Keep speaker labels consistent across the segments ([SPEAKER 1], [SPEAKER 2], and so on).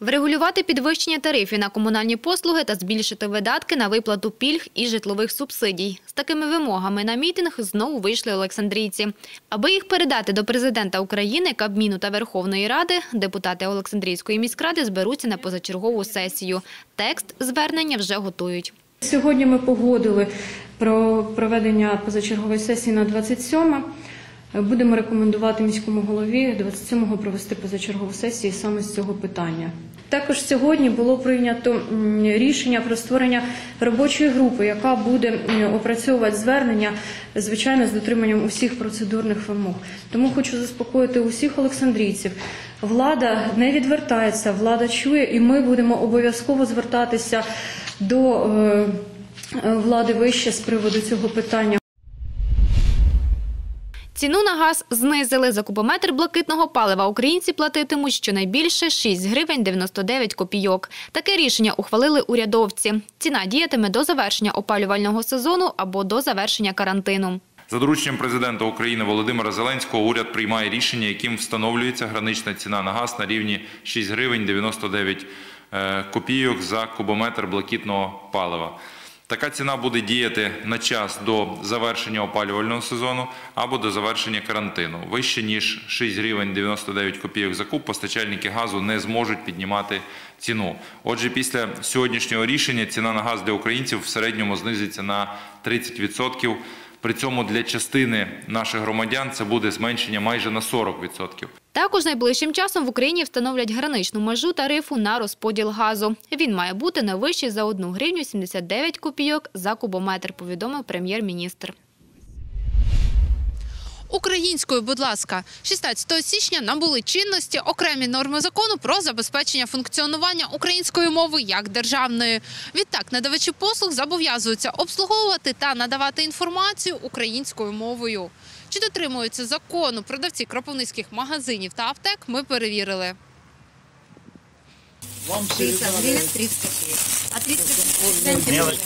[SPEAKER 1] Врегулювати підвищення тарифів на комунальні послуги та збільшити видатки на виплату пільг і житлових субсидій. З такими вимогами на мітинг знову вийшли олександрійці. Аби їх передати до президента України, Кабміну та Верховної Ради, депутати Олександрійської міськради зберуться на позачергову сесію. Текст звернення вже готують.
[SPEAKER 2] Сьогодні ми погодили про проведення позачергової сесії на 27-ме. Будемо рекомендувати міському голові 27-го провести позачергову сесію саме з цього питання. Також сьогодні було прийнято рішення про створення робочої групи, яка буде опрацьовувати звернення, звичайно, з дотриманням усіх процедурних вимог. Тому хочу заспокоїти усіх олександрійців. Влада не відвертається, влада чує, і ми будемо обов'язково звертатися до влади вище з приводу цього питання.
[SPEAKER 1] Ціну на газ знизили. За кубометр блакитного палива українці платитимуть щонайбільше 6 гривень 99 копійок. Таке рішення ухвалили урядовці. Ціна діятиме до завершення опалювального сезону або до завершення карантину.
[SPEAKER 3] За дорученням президента України Володимира Зеленського уряд приймає рішення, яким встановлюється гранична ціна на газ на рівні 6 гривень 99 копійок за кубометр блакитного палива. Така ціна буде діяти на час до завершення опалювального сезону або до завершення карантину. Вище, ніж 6 гривень 99 копійок за куб, постачальники газу не зможуть піднімати ціну. Отже, після сьогоднішнього рішення ціна на газ для українців в середньому знизиться на 30%. При цьому для частини наших громадян це буде зменшення майже на 40%.
[SPEAKER 1] Також найближчим часом в Україні встановлять граничну межу тарифу на розподіл газу. Він має бути не вищий за 1 гривню 79 копійок за кубометр, повідомив прем'єр-міністр.
[SPEAKER 4] Українською, будь ласка. 16 січня набули чинності окремі норми закону про забезпечення функціонування української мови як державної. Відтак, надавачі послуг зобов'язуються обслуговувати та надавати інформацію українською мовою. Чи дотримуються закону продавці кропивницьких магазинів та аптек, ми перевірили.
[SPEAKER 5] 60 гривен 30 копеек. А 30 копеек?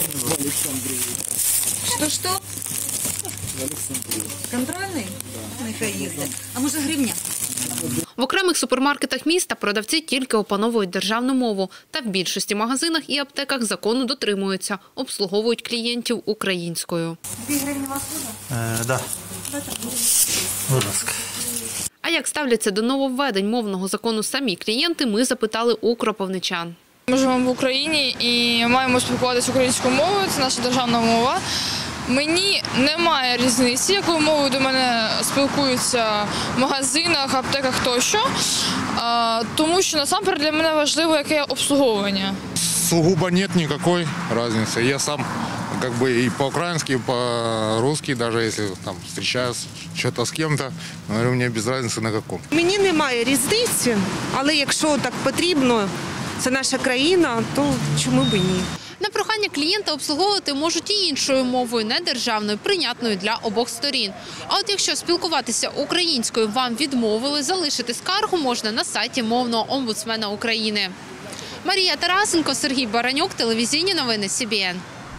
[SPEAKER 5] Что? Контрольный? Михаил. А может гривня?
[SPEAKER 4] В окремих супермаркетах міста продавці тільки опановують державну мову. Та в більшості магазинах і аптеках закону дотримуються. Обслуговують клієнтів українською.
[SPEAKER 5] 2 гривні у вас буде?
[SPEAKER 6] Да. Будь ласка.
[SPEAKER 4] А як ставляться до нововведень мовного закону самі клієнти, ми запитали у кропивничан.
[SPEAKER 7] Ми живемо в Україні і маємо спілкуватися українською мовою, це наша державна мова. Мені немає різниці, якою мовою до мене спілкуються в магазинах, аптеках тощо, тому що насамперед для мене важливо, яке обслуговування.
[SPEAKER 8] Сугубо нет никакой разницы. Я сам как бы и по-украински, и по-русски, даже если там встречаюсь что-то с кем-то, говорю, мне без разницы на каком.
[SPEAKER 9] Мені немає різниці, але якщо так потрібно, це наша країна, то чому б і ні?
[SPEAKER 4] На прохання клієнта обслуговувати можуть і іншою мовою, не державною, прийнятною для обох сторін. А от якщо спілкуватися українською вам відмовили, залишити скаргу можна на сайті мовного омбудсмена України. Марія Тарасенко, Сергій Баранюк, телевізійні новини СІБІН.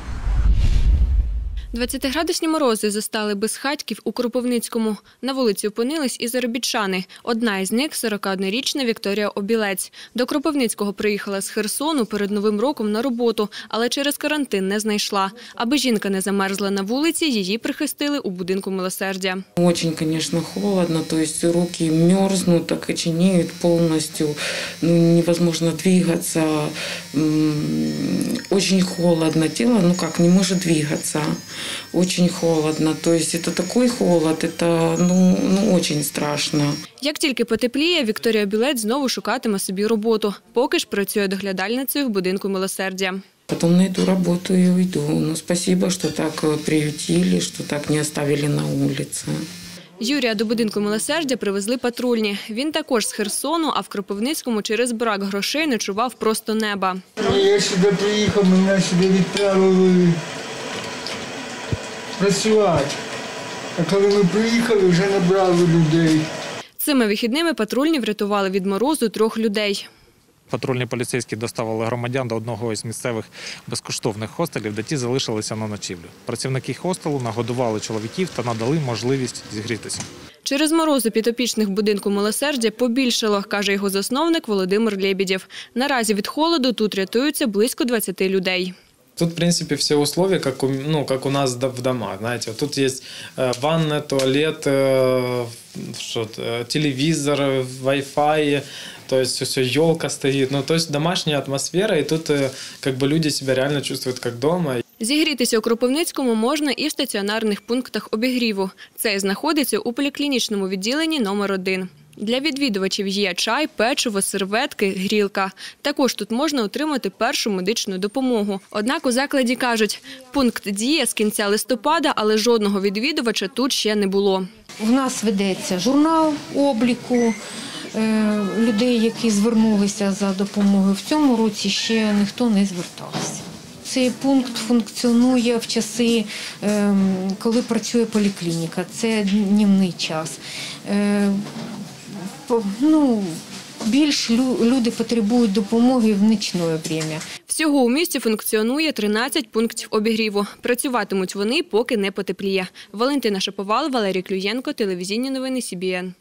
[SPEAKER 10] 20-градусні морози застали безхатьків у Кропивницькому. На вулиці опинились і заробітчани. Одна із них – 41-річна Вікторія Обілець. До Кропивницького приїхала з Херсону перед Новим роком на роботу, але через карантин не знайшла. Аби жінка не замерзла на вулиці, її прихистили у будинку милосердя.
[SPEAKER 11] Очень, конечно, холодно, то есть руки мерзнут, окоченеют полностью, невозможно двигаться, очень холодно, тело, не может двигаться. Очень холодно, то есть это такой холод, это очень страшно.
[SPEAKER 10] Як тільки потепліє, Вікторія Білець знову шукатиме собі роботу. Поки ж працює доглядальницею в будинку милосердя.
[SPEAKER 11] Потом найду работу и уйду. Спасибо, что так приютили, что так не оставили на улице.
[SPEAKER 10] Юрія до будинку милосердя привезли патрульні. Він також з Херсону, а в Кропивницькому через брак грошей ночував просто неба.
[SPEAKER 12] Я сюди приїхав, мене сюди відправили працювати. А коли ми приїхали, вже набрали людей.
[SPEAKER 10] Цими вихідними патрульні врятували від морозу 3 людей.
[SPEAKER 13] Патрульні поліцейські доставили громадян до одного із місцевих безкоштовних хостелів, де ті залишилися на ночівлю. Працівники хостелу нагодували чоловіків та надали можливість зігрітися.
[SPEAKER 10] Через морози підопічних будинку «Милосердя» побільшало, каже його засновник Володимир Лебедєв. Наразі від холоду тут рятуються близько 20 людей.
[SPEAKER 14] Тут, в принципе, все условия, как у нас в домах. Знаете, тут есть ванна, туалет, телевизор, Wi-Fi, то есть все, елка стоит. Ну, то есть домашняя атмосфера, и тут люди себя реально чувствуют как дома.
[SPEAKER 10] Зігрітися у Кропивницькому можна і в стаціонарних пунктах обігріву. Цей знаходиться у поліклінічному відділенні номер 1. Для відвідувачів є чай, печиво, серветки, грілка. Також тут можна отримати першу медичну допомогу. Однак у закладі кажуть, пункт діє з кінця листопада, але жодного відвідувача тут ще не було.
[SPEAKER 5] У нас ведеться журнал обліку людей, які звернулися за допомогою. В цьому році ще ніхто не звертався. Цей пункт функціонує в часи, коли працює поліклініка. Це днівний час. Більш люди потребують допомоги в нічне час.
[SPEAKER 10] Всього у місті функціонує 13 пунктів обігріву. Працюватимуть вони, поки не потепліє. Валентина Шаповал, Валерій Клюєнко, телевізійні новини СІБІН.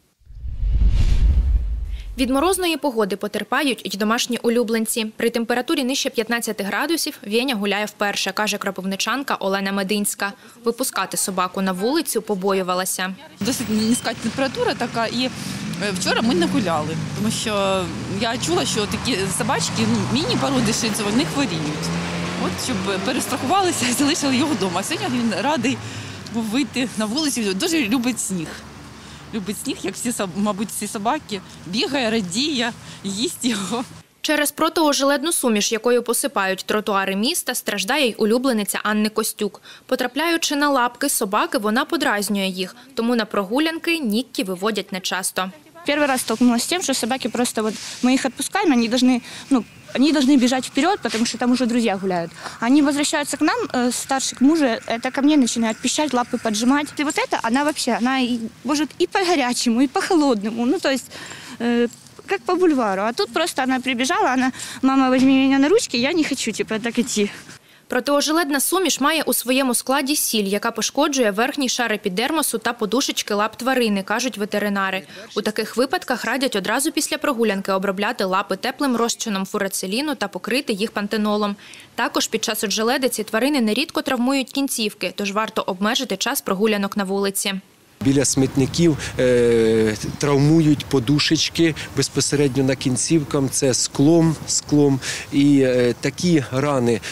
[SPEAKER 1] Від морозної погоди потерпають і домашні улюбленці. При температурі нижче 15 градусів Веня гуляє вперше, каже кропивничанка Олена Мединська. Випускати собаку на вулицю побоювалася.
[SPEAKER 15] Досить низька температура така, і вчора ми не гуляли, тому що я чула, що такі собачки, міні-породи шицу, вони хворіють. От, щоб перестрахувалися і залишили його вдома. Сьогодні він радий був вийти на вулицю, дуже любить сніг. Любить сніг, як мабуть, всі собаки, бігає, радіє, їсть його.
[SPEAKER 1] Через протиожеледну суміш, якою посипають тротуари міста, страждає й улюблениця Анни Костюк. Потрапляючи на лапки собаки, вона подразнює їх, тому на прогулянки Ніккі виводять нечасто.
[SPEAKER 16] Первый раз столкнулась с тем, что собаки просто мы их отпускаем, они должны бежать вперед, потому что там уже друзья гуляют. Они возвращаются к нам, старший к мужу, это ко мне начинают пищать, лапы поджимать. И вот это, она может и по горячему, и по холодному, как по бульвару. А тут просто она прибежала, мама, возьми меня на ручки, я не хочу, так идти.
[SPEAKER 1] Протиожеледна суміш має у своєму складі сіль, яка пошкоджує верхній шар епідермосу та подушечки лап тварини, кажуть ветеринари. У таких випадках радять одразу після прогулянки обробляти лапи теплим розчином фурациліну та покрити їх пантенолом. Також під час оджеледиці тварини нерідко травмують кінцівки, тож варто обмежити час прогулянок на вулиці.
[SPEAKER 17] Біля смітників травмують подушечки безпосередньо на кінцівках, це склом. І такі рани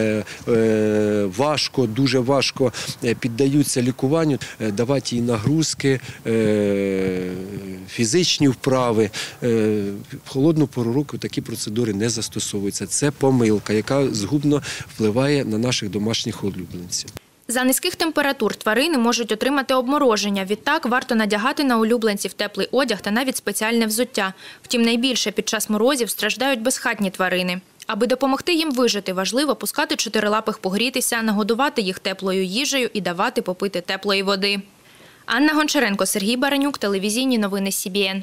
[SPEAKER 17] дуже важко піддаються лікуванню. Давати їй нагрузки, фізичні вправи. В холодну пору року такі процедури не застосовуються. Це помилка, яка згубно впливає на наших домашніх улюбленців.
[SPEAKER 1] За низьких температур тварини можуть отримати обмороження. Відтак варто надягати на улюбленців теплий одяг та навіть спеціальне взуття. Втім, найбільше під час морозів страждають безхатні тварини. Аби допомогти їм вижити, важливо пускати чотирилапих погрітися, нагодувати їх теплою їжею і давати попити теплої води. Анна Гончаренко, Сергій Баранюк, телевізійні новини СІБІН.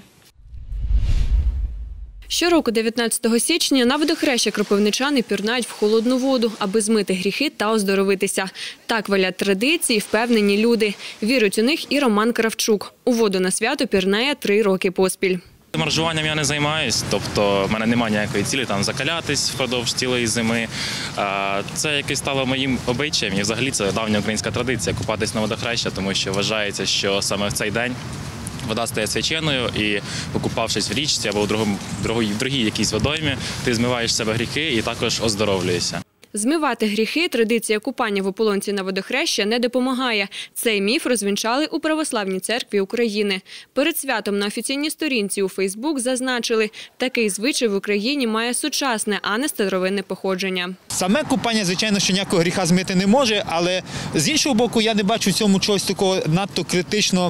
[SPEAKER 10] Щороку 19 січня на водохреща кропивничани пірнають в холодну воду, аби змити гріхи та оздоровитися. Так валять традиції, впевнені люди. Вірить у них і Роман Кравчук. У воду на свято пірнає 3 роки поспіль.
[SPEAKER 18] Моржуванням я не займаюся, тобто в мене немає ніякої цілі закалятись впродовж цілої зими. Це якось стало моїм обичаєм і взагалі це давня українська традиція – купатись на водохреща, тому що вважається, що саме в цей день вода стає свяченою і, покупавшись в річці або в другій якійсь водоймі, ти змиваєш з себе гріхи і також оздоровлюєшся.
[SPEAKER 10] Змивати гріхи – традиція купання в ополонці на водохреща не допомагає. Цей міф розвінчали у Православній церкві України. Перед святом на офіційній сторінці у Фейсбук зазначили, такий звичай в Україні має сучасне, а не старовинне походження.
[SPEAKER 19] Саме купання, звичайно, що ніякого гріха змити не може, але з іншого боку я не бачу в цьому чогось такого надто критично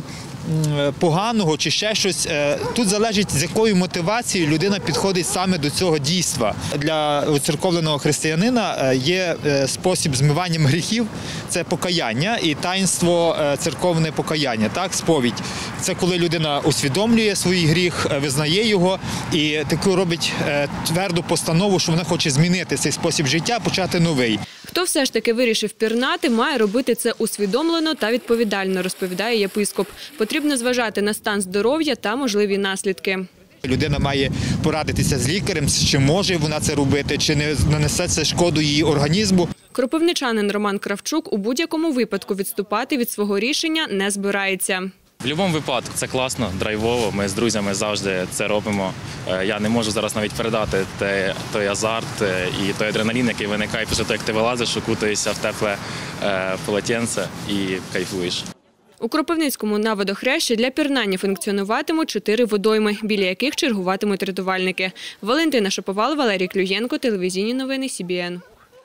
[SPEAKER 19] поганого чи ще щось. Тут залежить, з якою мотивацією людина підходить саме до цього дійства. Для уцерковленого християнина є спосіб змивання гріхів – це покаяння і таїнство церковне покаяння, так, сповідь. Це коли людина усвідомлює свій гріх, визнає його і таку робить тверду постанову, що вона хоче змінити цей спосіб життя, почати новий.
[SPEAKER 10] Хто все ж таки вирішив пірнати, має робити це усвідомлено та відповідально, розповідає єпископ. Потрібно зважати на стан здоров'я та можливі наслідки.
[SPEAKER 19] Людина має порадитися з лікарем, чи може вона це робити, чи не нанесе це шкоду її організму.
[SPEAKER 10] Кропивничанин Роман Кравчук у будь-якому випадку відступати від свого рішення не збирається.
[SPEAKER 18] В будь-якому випадку це класно, драйвово, ми з друзями завжди це робимо. Я не можу зараз навіть передати той азарт і той адреналін, який виникає після того, як ти вилазиш, окутуєшся в тепле полотенце і кайфуєш.
[SPEAKER 10] У Кропивницькому на водохрещі для пірнання функціонуватимуть 4 водойми, біля яких чергуватимуть рятувальники. Валентина Шаповал, Валерій Клюєнко, телевізійні новини СІБІН.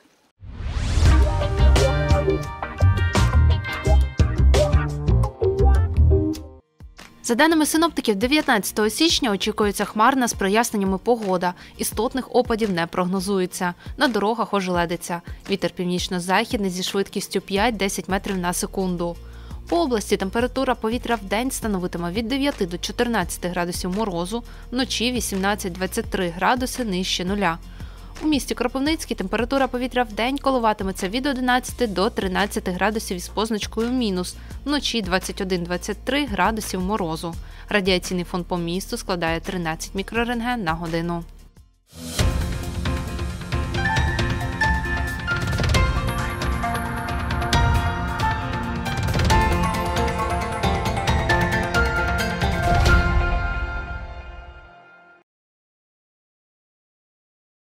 [SPEAKER 1] За даними синоптиків, 19 січня очікується хмарна з проясненнями погода. Істотних опадів не прогнозується. На дорогах ожеледиться. Вітер північно-західний зі швидкістю 5-10 метрів на секунду. По області температура повітря в день становитиме від 9 до 14 градусів морозу, вночі 18-23 градуси нижче нуля. У місті Кропивницький температура повітря в день коливатиметься від 11 до 13 градусів із позначкою мінус, вночі 21-23 градусів морозу. Радіаційний фон по місту складає 13 мікрорентген на годину.